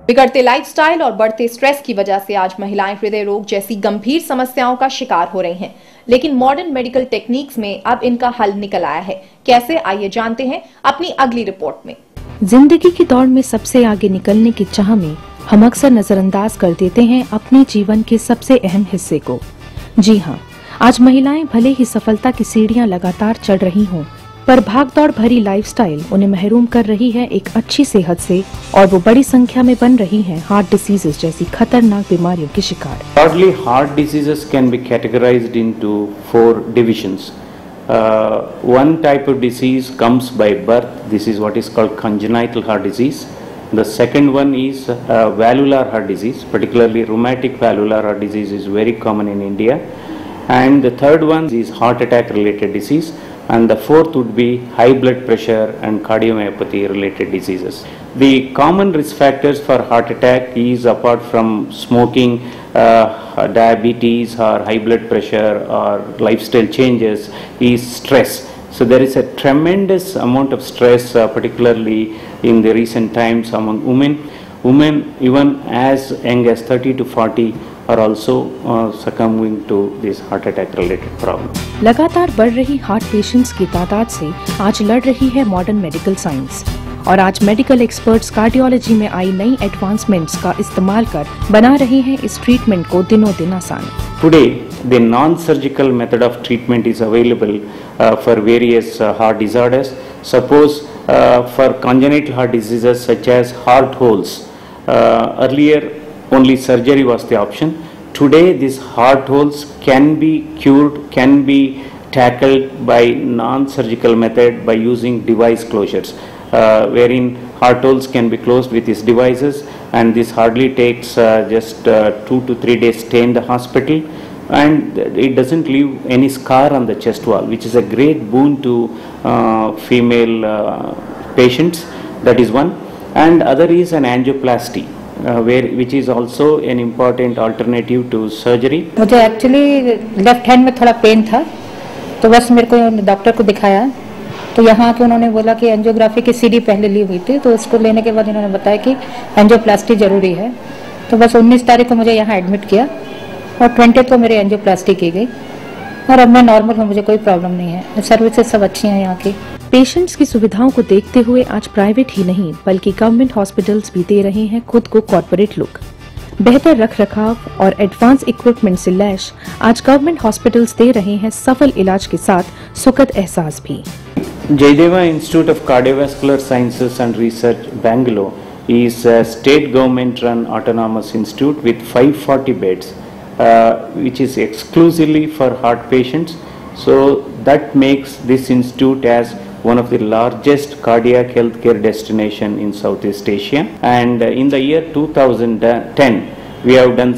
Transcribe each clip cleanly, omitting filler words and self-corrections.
बिगड़ते लाइफस्टाइल और बढ़ते स्ट्रेस की वजह से आज महिलाएं हृदय रोग जैसी गंभीर समस्याओं का शिकार हो रही हैं। लेकिन मॉडर्न मेडिकल टेक्निक्स में अब इनका हल निकल आया है। कैसे, आइए जानते हैं अपनी अगली रिपोर्ट में। जिंदगी की दौड़ में सबसे आगे निकलने की चाह में हम अक्सर नजरअंदाज कर देते हैं अपने जीवन के सबसे अहम हिस्से को। जी हाँ, आज महिलाएं भले ही सफलता की सीढ़ियां लगातार चढ़ रही हों, पर भागदौड़ भरी लाइफस्टाइल उन्हें महरूम कर रही है एक अच्छी सेहत से, और वो बड़ी संख्या में बन रही हैं हार्ट डिसीजेस जैसी खतरनाक बीमारियों के शिकार। Broadly, heart diseases can be categorized into 4 divisions. One type of disease comes by birth. This is what is called congenital heart disease. The second one is valvular heart disease, particularly rheumatic valvular heart disease is very common in India. And the third one is heart attack related disease. And the fourth would be high blood pressure and cardiomyopathy related diseases. The common risk factors for heart attack is, apart from smoking, diabetes or high blood pressure or lifestyle changes, is stress. So there is a tremendous amount of stress, particularly in the recent times among women. Women even as young as 30 to 40 are also succumbing to this heart attack related problem. लगातार बढ़ रही heart patients की तादाद से आज लड़ रही है मॉडर्न मेडिकल साइंस, और आज मेडिकल एक्सपर्ट्स कार्डियोलॉजी में आई नई एडवांसमेंट्स का इस्तेमाल कर बना रहे हैं इस ट्रीटमेंट को दिनों दिन आसान। Today, the non-surgical method of treatment is available for various heart disorders. Suppose for congenital heart diseases such as heart holes, earlier only surgery was the option. Today these heart holes can be cured, can be tackled by non-surgical method by using device closures, wherein heart holes can be closed with these devices, and this hardly takes just 2 to 3 days stay in the hospital, and it doesn't leave any scar on the chest wall, which is a great boon to female patients. That is one. And other is an angioplasty, which is also an important alternative to surgery. मुझे actually left hand में थोड़ा pen था, तो बस मेरे को doctor को दिखाया, तो यहाँ के उन्होंने बोला कि एंजियोग्राफी की सीडी पहले ली हुई थी, तो उसको लेने के बाद इन्होंने बताया कि एंजियोप्लास्टी जरूरी है। तो बस 19 तारीख को मुझे यहाँ एडमिट किया और 20 को मेरी एंजियोप्लास्टी की गई, और अब मैं नॉर्मल हूँ, मुझे कोई प्रॉब्लम नहीं है। सर्विसेज सब अच्छी हैं यहाँ की। पेशेंट्स की सुविधाओं को देखते हुए आज प्राइवेट ही नहीं बल्कि गवर्नमेंट हॉस्पिटल्स भी दे रहे हैं खुद को कॉर्पोरेट लुक। बेहतर रखरखाव और एडवांस इक्विपमेंट से लैस आज गवर्नमेंट हॉस्पिटल्स दे रहे हैं सफल इलाज के साथ सुखद एहसास भी। Jayadeva Institute of Cardiovascular Sciences and Research, Bangalore, is a state government-run autonomous institute with 540 beds, which is exclusively for heart patients. So that makes this institute as one of the largest cardiac healthcare destination in Southeast Asia. And in the year 2010, we have done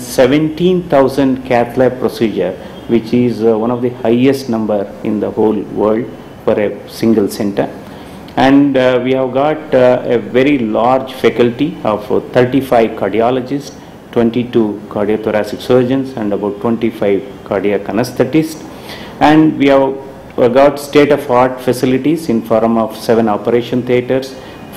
17,000 cath lab procedure, which is one of the highest number in the whole world for a single center. And we have got a very large faculty of 35 cardiologists, 22 cardiothoracic surgeons, and about 25 cardiac anesthetists. And we have got state-of-art facilities in form of 7 operation theaters,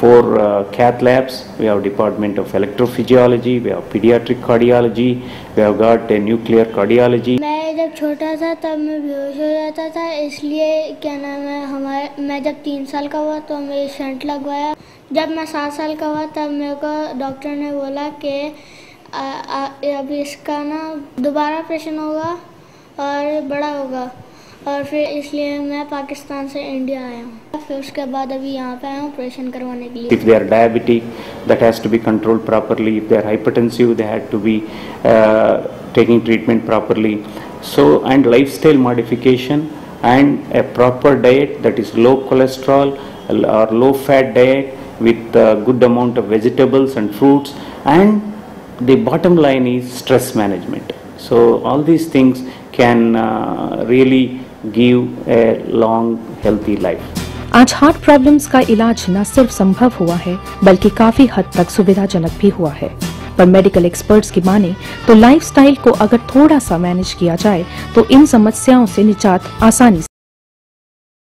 4 cath labs. We have department of electrophysiology, we have pediatric cardiology, we have got a nuclear cardiology. मैं जब छोटा था तब मैं बेहोश हो जाता था, इसलिए क्या नाम है मैं जब 3 साल का हुआ तो मेरे शंट लगवाया। जब मैं 7 साल का हुआ तब मेरे को डॉक्टर ने बोला कि अभी इसका ना दोबारा ऑपरेशन होगा और बड़ा होगा, और फिर इसलिए मैं पाकिस्तान से इंडिया आया हूँ। फिर उसके बाद अभी यहाँ पे आया हूँ ऑपरेशन करवाने के लिए। If they are diabetic, that has to be controlled properly. If they are hypertensive, they had to be taking treatment properly. So, and lifestyle modification and a proper diet, that is low cholesterol or low fat diet with a good amount of vegetables and fruits, and the bottom line is stress management. So all these things can really give a long healthy life. आज heart problems का इलाज न सिर्फ संभव हुआ है बल्कि काफी हद तक सुविधाजनक भी हुआ है। पर मेडिकल एक्सपर्ट्स की माने तो लाइफस्टाइल को अगर थोड़ा सा मैनेज किया जाए तो इन समस्याओं से निजात आसानी